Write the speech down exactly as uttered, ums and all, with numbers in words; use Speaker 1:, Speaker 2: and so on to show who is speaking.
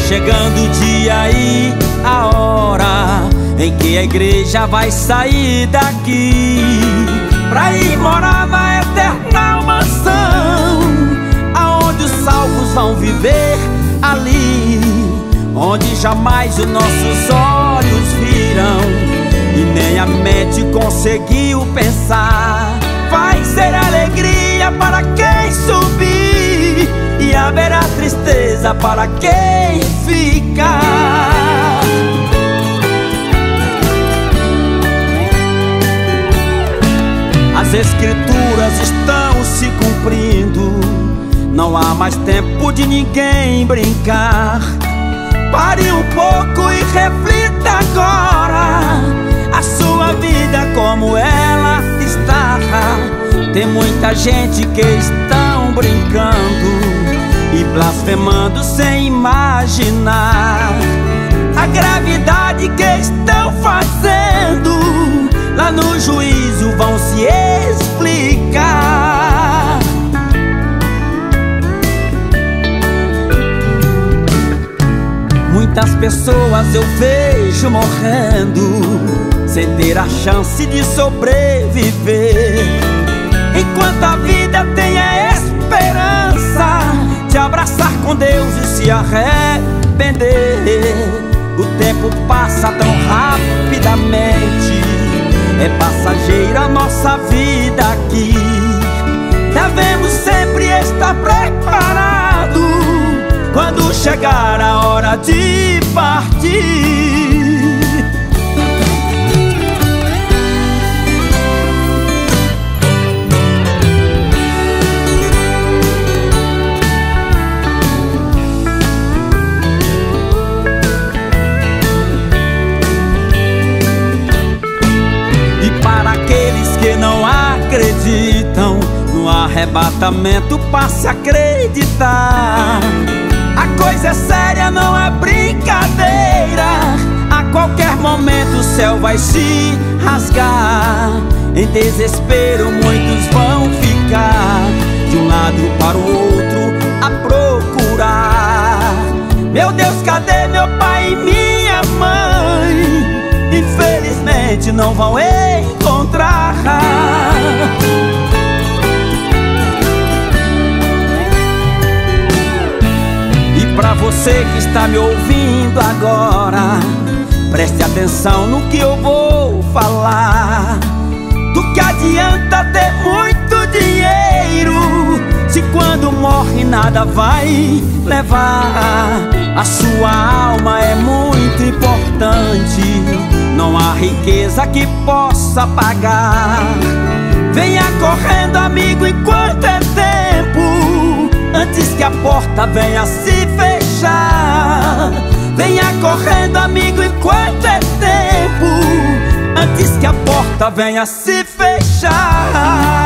Speaker 1: chegando o dia e a hora em que a igreja vai sair daqui pra ir morar na eterna mansão, aonde os salvos vão viver ali, onde jamais os nossos olhos viram e nem a mente conseguiu pensar. Vai ser alegria para quem subir e haverá tristeza para quem ficar. As escrituras estão se cumprindo, não há mais tempo de ninguém brincar. Pare um pouco e reflita agora a sua vida como ela está. Tem muita gente que estão brincando e blasfemando sem imaginar a gravidade que estão fazendo. Lá no juízo vão se explicar. Muitas pessoas eu vejo morrendo sem ter a chance de sobreviver, enquanto a vida tem a esperança de abraçar com Deus e se arrepender. O tempo passa tão rapidamente, é passageira a nossa vida aqui. Devemos sempre estar preparados quando chegar a hora de partir. E para aqueles que não acreditam no arrebatamento, passe a acreditar. A coisa é séria, não é brincadeira. A qualquer momento o céu vai se rasgar. Em desespero muitos vão ficar de um lado para o outro a procurar. Meu Deus, cadê meu pai e minha mãe? Infelizmente não vão encontrar. Pra você que está me ouvindo agora, preste atenção no que eu vou falar. Do que adianta ter muito dinheiro se quando morre nada vai levar? A sua alma é muito importante, não há riqueza que possa pagar. Venha correndo, amigo, enquanto é tempo, antes que a porta venha se fechar. Venha correndo, amigo, enquanto é tempo, antes que a porta venha se fechar.